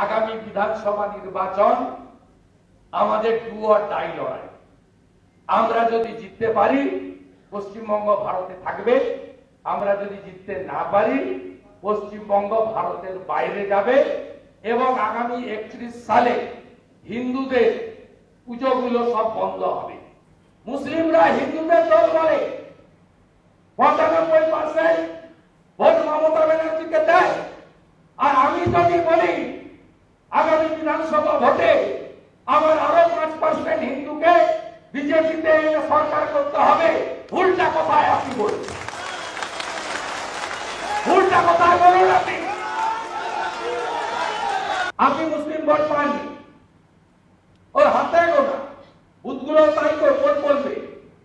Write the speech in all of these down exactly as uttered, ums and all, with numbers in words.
আগামী বিধানসভা নির্বাচন আমাদের ডু অর ডাই লড়াই। আমরা যদি জিততে পারি পশ্চিমবঙ্গ ভারতে থাকবে, আমরা যদি জিততে না পারি পশ্চিমবঙ্গ ভারতের বাইরে যাবে এবং আগামী একত্রিশ সালে হিন্দুদের পুজোগুলো সব বন্ধ হবে। মুসলিমরা হিন্দুদের দল করে পঁচানব্বই পার্সেন্ট ভোট মমতা ব্যানার্জিকে দেয়। আর আমি যদি বলি আগামী বিধানসভা ভোটে আমার আরো পাঁচ পার্সেন্ট হিন্দুকে বিজেপিতে সরকার করতে হবে, উল্টা কথায় আপনি বলুন, উল্টা কথায় বলুন। আপনি আপনি মুসলিম ভোট পাননি, ওর হাতে গোনা বুথগুলো তাই করে ভোট বলবে,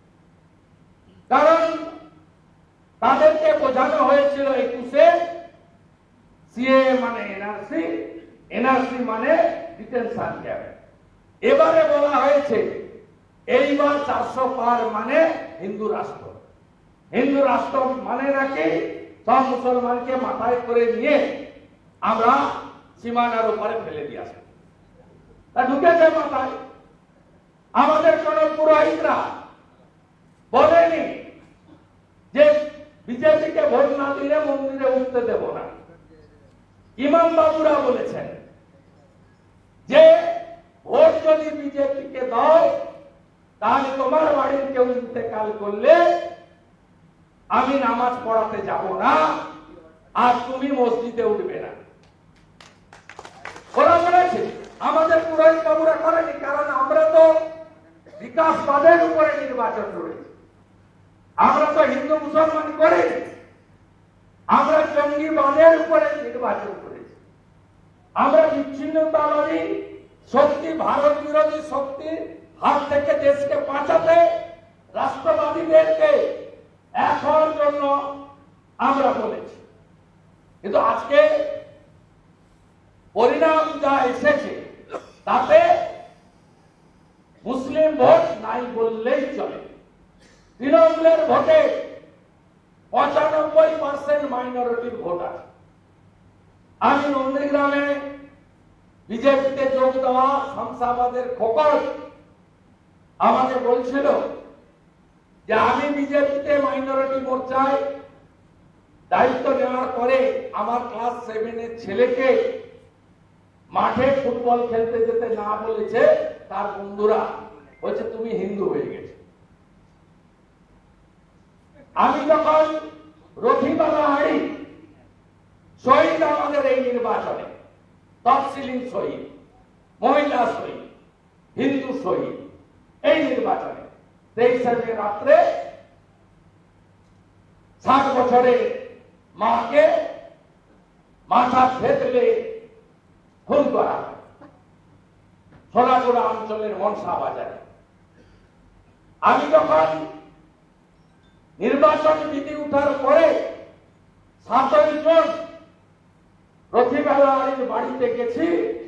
কারণ তাদেরকে বোঝানো হয়েছিল একুশে সিএ মানে এনআরসি, এনআরসি মানে ডিটেনশন ক্যাম্প। এবারে বলা হয়েছে এইবার চারশো পার মানে হিন্দু রাষ্ট্র। হিন্দু রাষ্ট্র মানে নাকি সব মুসলমানকে মাথায় করে নিয়ে আমরা সীমানার উপরে ফেলে দিয়ে আসবো। তা ঢুকেছে মাথায়। আমাদের কোন পুরোহিতরা বলেনি যে বিজেপিকে ভোট না দিলে মন্দিরে উঠতে দেব না। ইমাম বাবুরা বলেছেন যে ভোট যদি বিজেপিকে দাও তাহলে তোমার বাড়ির কেউ ইন্তেকাল করলে আমি নামাজ পড়াতে যাব না আর তুমি মসজিদে উঠবে না। ওরা বলেছে, আমাদের পুরোহিত বাবুরা করেনি, কারণ আমরা তো বিকাশবাদের উপরে নির্বাচন করেছি। আমরা তো হিন্দু মুসলমান করিনি, আমরা জঙ্গিবাদের উপরে নির্বাচন করেছি। আমরা বিচ্ছিন্নতাবাদী শক্তি, ভারত বিরোধী শক্তি হাত থেকে দেশকে বাঁচাতে রাষ্ট্রবাদীদেরকে এক হওয়ার জন্য আমরা বলেছি। কিন্তু আজকে পরিণাম যা এসেছে তাতে মুসলিম ভোট নাই বললেই চলে। তৃণমূলের ভোটে পঁচানব্বই পার্সেন্ট মাইনরিটির ভোট আছে। আমি নন্দীগ্রামে বিজেপিতে যোগ দেওয়া শমশাবাদের খোকর আমাকে বলছিল যে আমি বিজেপিতে মাইনরিটি মোর্চায় দায়িত্ব নেওয়ার পরে আমার ক্লাস সেভেনের ছেলেকে মাঠে ফুটবল খেলতে যেতে না বলেছে তার বন্ধুরা, বলছে তুমি হিন্দু হয়ে গেছে। আমি যখন রথিবালা হাড়ি শহীদ আমাদের এই নির্বাচনে, তফসিলি শহীদ, মহিলা শহীদ, হিন্দু শহীদ, এই নির্বাচনে তেইশে মে রাত্রে ষাট বছরের মাকে মাথা থেতলে খুন করা হয় সোনাগুড়া অঞ্চলের মনসা বাজারে। আমি যখন নির্বাচন বিধি উঠার পরে সাতই জুন রথিবালার বাড়িতে গেছি,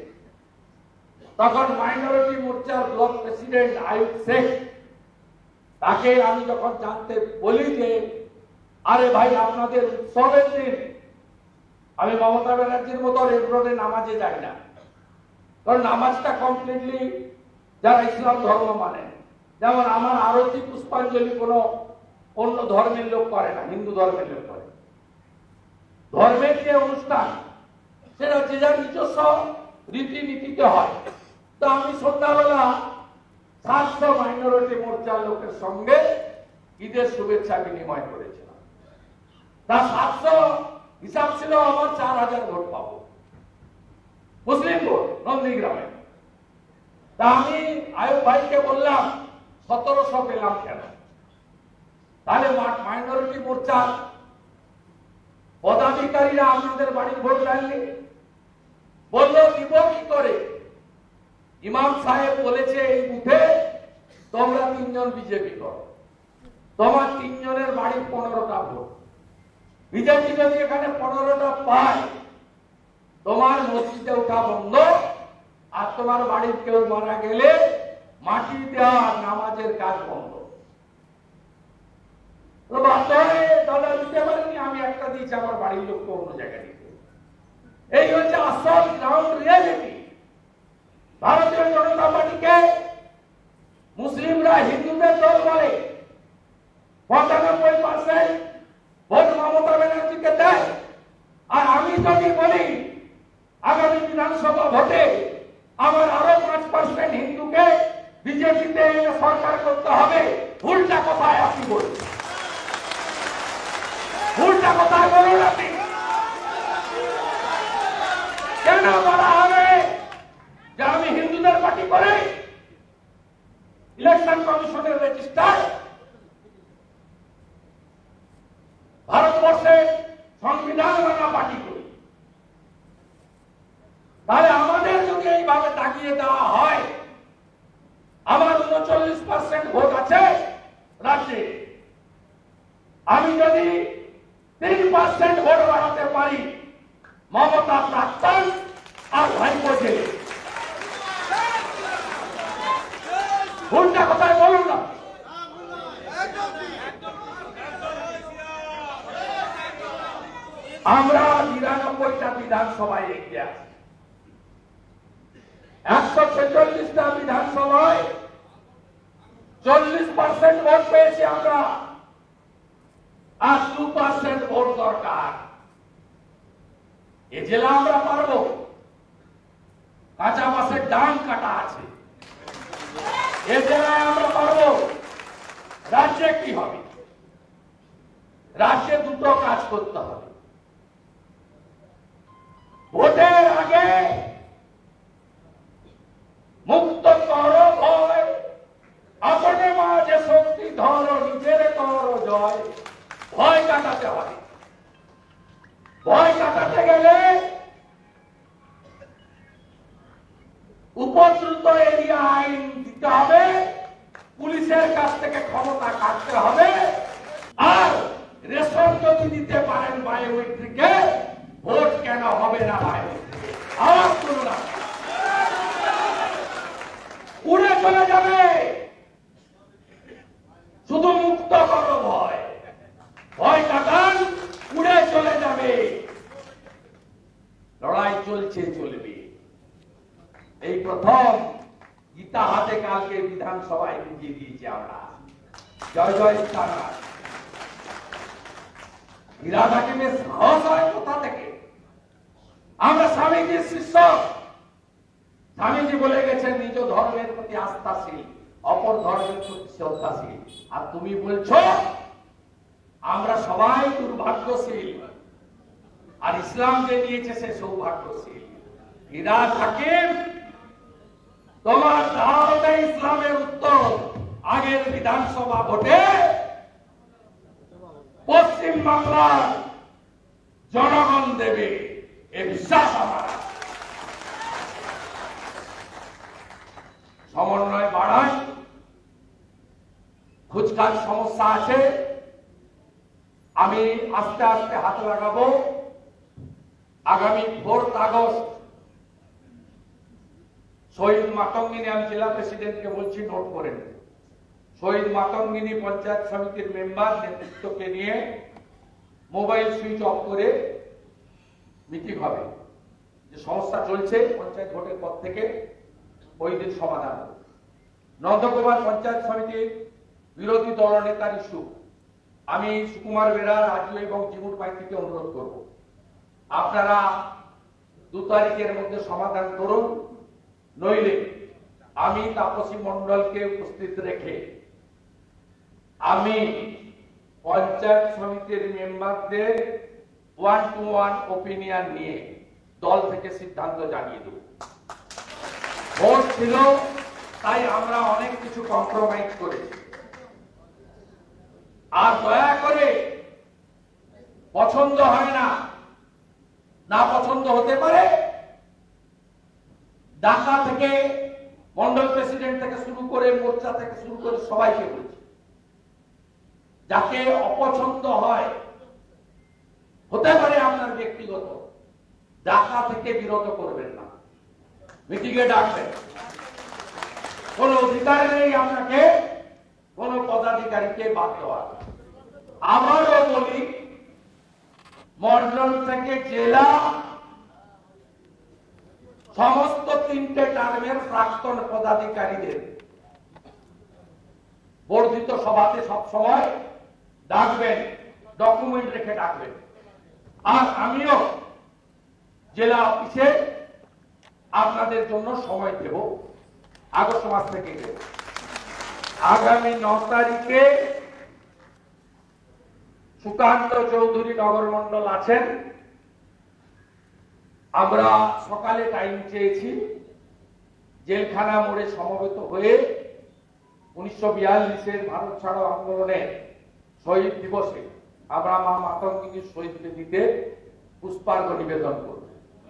তখন মাইনরিটি মোর্চার ব্লক প্রেসিডেন্ট আয়ুব শেখ, তাকে আমি যখন জানতে বলি যে আরে ভাই আপনাদের উৎসবের দিন, আমি মমতা ব্যানার্জির মতো রেড রোডে নামাজে যাই না, কারণ নামাজটা কমপ্লিটলি যারা ইসলাম ধর্ম মানে, যেমন আমার আরতি পুষ্পাঞ্জলি কোন অন্য ধর্মের লোক করে না, হিন্দু ধর্মের লোক করে। ধর্মের যে অনুষ্ঠান সেটা যে যার নিজস্ব রীতিনীতিতে হয়। তো আমি সন্ধ্যাবেলা সাতশো মাইনরিটি মোর্চার লোকের সঙ্গে ঈদের শুভেচ্ছা বিনিময় করেছিলাম। তার সাতশো হিসাব ছিল আমার চার হাজার ভোট পাবো, মুসলিম ভোট নন্দীগ্রামে। তা আমি আয়ুব ভাইকে বললাম সতেরোশো পেলাম কেন? তাহলে মাইনরিটি মোর্চার পদাধিকারীরা আপনাদের বাড়ির ভোট দেননি? বললো দিব কি করে? ইমাম সাহেব বলেছে এই বুথে তোমরা তিনজন বিজেপি করো, তোমার তিনজনের বাড়ির পনেরোটা ভোট। বিজেপি যদি এখানে পনেরোটা পায় তোমার মসজিদে ওঠা বন্ধ, আর তোমার বাড়ির কেউ মারা গেলে মাটি দেওয়া নামাজের কাজ বন্ধ। দাদা দিতে পারেনি, আমি একটা দিয়েছি, আমার বাড়ির লোককে অন্য জায়গায় দিতে। এই হচ্ছে আসল গ্রাউন্ড রিয়ালিটি। বিধানসভা ভোটে আমার আরো পাঁচ পার্সেন্ট হিন্দুকে বিজেপিতে এনে সরকার করতে হবে, ভুলটা কোথায় আপনি বলুন? ভুলটা কোথায় বলুন আপনি? কেন বলা হবে যে আমি হিন্দুদের পার্টি করে ইলেকশন কমিশনের রেজিস্টার ভারতবর্ষের সংবিধান মানা পার্টি করি? তাহলে আমাদের যদি এইভাবে তাকিয়ে দেওয়া হয়, আমার উনচল্লিশ পার্সেন্ট ভোট আছে রাজ্যে, আমি যদি তিন পার্সেন্ট ভোট বাড়াতে পারি, মমতা প্রাক্তন আর ভাইপো জেলে। ভুলটা কোথায় বলুন না? আমরা নিরানব্বইটা বিধানসভায় এগিয়ে আছি, একশো ছেচল্লিশটা বিধানসভায় চল্লিশ পার্সেন্ট ভোট পেয়েছি আমরা, আর দু পার্সেন্ট ভোট দরকার। এ জেলা আমরা পারবো? কাঁচা মাসের ডান কাটা আছে, এ জেলায় আমরা পারবো? রাজ্যে কি হবে? রাজ্যে দুটো কাজ করতে হবে। ভোটের আগে মুক্ত কর ভয়, আপনে মাঝে শক্তি ধর, নিজের কর জয়। ভয় কাটাতে হবে। ভয় কাটাতে গেলে উপদ্রুত এরিয়া আইন দিতে হবে, পুলিশের কাছ থেকে ক্ষমতা কাটতে হবে, আর রেশন যদি দিতে পারেন বায়োমেট্রিকে, ভোট কেন হবে না বায়োমেট্রিকে? আওয়াজ করুন না, উড়ে চলে যাবে। শুধু মুক্ত করো ভয়, ভয় কাটান, উড়ে চলে যাবে। লড়াই চলছে, চলবে। এই প্রথম গীতা হাতে কালকে বিধানসভায় বুঝিয়ে দিয়েছি আমরা। জয় জয় সীতারাম। ইরাদাকে বেশ সাহস হয় কোথা থেকে? আমরা স্বামীজির শিষ্য। স্বামীজি বলে গেছেন নিজ ধর্মের প্রতি আস্থাশীল, অপর ধর্মের প্রতি শ্রদ্ধাশীল। আর তুমি বলছো আমরা সবাই দুর্ভাগ্যশীল, আর ইসলাম যে নিয়েছে সে সৌভাগ্যশীল। ইরাদ হাকিম, তোমার দাওয়াতে ইসলামের উত্তর আগের বিধানসভা ভোটে পশ্চিম বাংলার জনগণ দেবে, এ বিশ্বাস আমার। সমন্বয় বাড়ায়, খুচখাচ সমস্যা আছে, আমি আস্তে আস্তে হাত লাগাবো। আগামী ফোর্থ আগস্ট শহীদ মাতঙ্গিনী, আমি জেলা প্রেসিডেন্টকে বলছি নোট করেন, শহীদ মাতঙ্গিনী পঞ্চায়েত সমিতির মেম্বার নেতৃত্বকে নিয়ে মোবাইল সুইচ অফ করে মিটিং হবে। যে সমস্যা চলছে পঞ্চায়েত ভোটের পর থেকে ওই দিন সমাধান হবে। নন্দকুমার পঞ্চায়েত সমিতির বিরোধী দল নেতার ইস্যু, আমি সুকুমার বেরা, রাজু এবং জিমুর পাইতিকে অনুরোধ করব, আপনারা দু তারিখের মধ্যে সমাধান করুন, নইলে আমি তাপসী মন্ডলকে উপস্থিত রেখে আমি পঞ্চায়েত সমিতির মেম্বারদের ওয়ান টু ওয়ান ওপিনিয়ন নিয়ে দল থেকে সিদ্ধান্ত জানিয়ে দেব। ভোট ছিল তাই আমরা অনেক কিছু কম্প্রোমাইজ করেছি। আর দয়া করে পছন্দ হয় না, না পছন্দ হতে পারে, ঢাকা থেকে মন্ডল প্রেসিডেন্ট থেকে শুরু করে মোর্চা থেকে শুরু করে সবাইকে বলছি, যাকে অপছন্দ হয়, হতে পারে আপনার ব্যক্তিগত, ঢাকা থেকে বিরত করবেন না, মিটিংয়ে ডাকবেন। কোন অধিকার নেই আপনাকে কোন পদাধিকারীকে বাদ দেওয়ার। আবারও বলি, মন্ডল থেকে জেলা সমস্ত তিনটে টার্মের প্রাক্তন পদাধিকারীদের বর্ধিত সভাতে সবসময় ডাকবেন, ডকুমেন্ট রেখে ডাকবেন। আর আমিও জেলা অফিসে আপনাদের জন্য সময় দেব, আগস্ট মাস থেকে দেব। আগামী ন তারিখে সুকান্ত চৌধুরী নগরমন্ডল আছেন, আমরা সকালে টাইম চেয়েছি, জেলখানা মোড়ে সমবেত হয়ে উনিশশো বিয়াল্লিশের ভারত ছাড়ো আন্দোলনে শহীদ দিবসে আমরা মা মাতঙ্গিনীর শহীদ বেদিতে পুষ্পার্ঘ নিবেদন করব।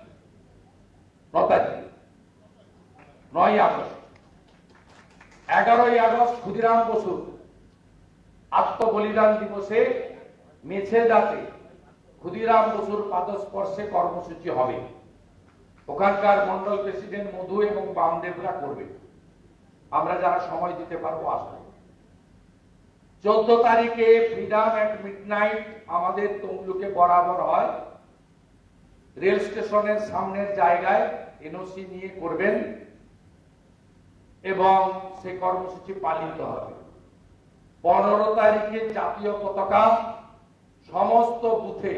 নয় আগস্ট, এগারোই আগস্ট ক্ষুদিরাম বসুর আত্মবলিদান দিবসে মেছেদাতে ক্ষুদিরাম বসুর পাদস্পর্শে কর্মসূচি হবে। ওখানকার মন্ডল প্রেসিডেন্ট মধু এবং বামদেবরা করবে, আমরা যারা সময় দিতে পারবো আসবো। চোদ্দ তারিখে ফ্রিডম এট মিডনাইট আমাদের তমলুকে বরাবর হয়, রেল স্টেশনের সামনের জায়গায় এনওসি নিয়ে করবেন এবং সে কর্মসূচি পালিত হবে। পনেরো তারিখে জাতীয় পতাকা সমস্ত বুথে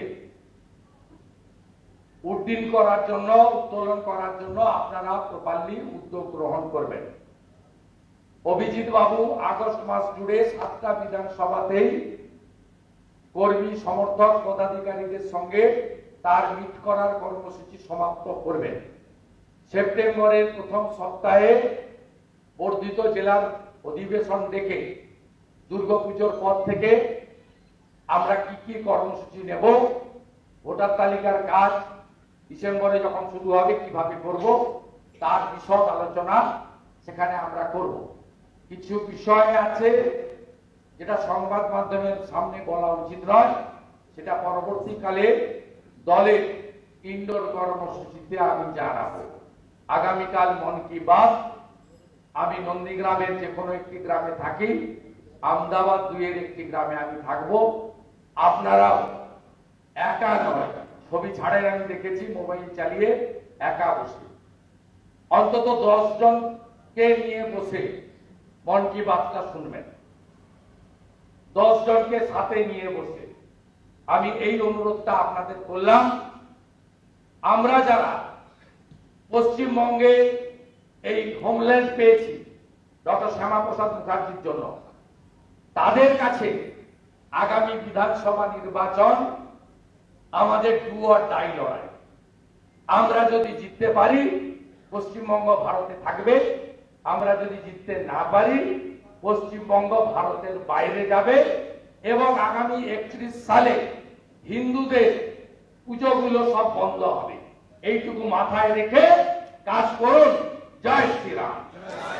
উড্ডীন করার জন্য, উত্তোলন করার জন্য আপনারা প্রপারলি উদ্যোগ গ্রহণ করবেন। অভিজিৎ বাবু আগস্ট মাস জুড়ে সাতটা বিধানসভাতেই কর্মী সমর্থক পদাধিকারীদের সঙ্গে তার মিট করার কর্মসূচি সমাপ্ত করবেন। সেপ্টেম্বরের প্রথম সপ্তাহে বর্ধিত জেলার অধিবেশন দেখে দুর্গাপুজোর পর থেকে আমরা কি কি কর্মসূচি নেব, ভোটার তালিকার কাজ ডিসেম্বরে যখন শুরু হবে কিভাবে করব তার বিশদ আলোচনা সেখানে আমরা করব। কিছু বিষয় আছে যেটা সংবাদ মাধ্যমের সামনে বলা উচিত নয়, সেটা পরবর্তীকালে দলের ইনডোর কর্মসূচিতে আমি জানাবো। আগামীকাল মন কি বাত, আমি নন্দীগ্রামের যে কোনো একটি গ্রামে থাকি, আহমেদাবাদ দুইয়ের একটি গ্রামে আমি থাকবো। আপনারাও একা নয়, ছবি ছাড়েন আমি দেখেছি মোবাইল চালিয়ে একা বসে, অন্তত দশ জনকে নিয়ে বসে মন কি বাতটা শুনবেন, দশ জনকে সাথে নিয়ে বসে। আমি এই অনুরোধটা আপনাদের করলাম। আমরা যারা পশ্চিমবঙ্গে এই হোমল্যান্ড পেয়েছি ডক্টর শ্যামাপ্রসাদ মুখার্জির জন্য, তাদের কাছে আগামী বিধানসভা নির্বাচন আমাদের ডু অর ডাই লড়াই। আমরা যদি জিততে পারি পশ্চিমবঙ্গ ভারতে থাকবে, আমরা যদি জিততে না পারি পশ্চিমবঙ্গ ভারতের বাইরে যাবে এবং আগামী একত্রিশ সালে হিন্দুদের পুজোগুলো সব বন্ধ হবে। এইটুকু মাথায় রেখে কাজ করুন। জয় শ্রীরাম।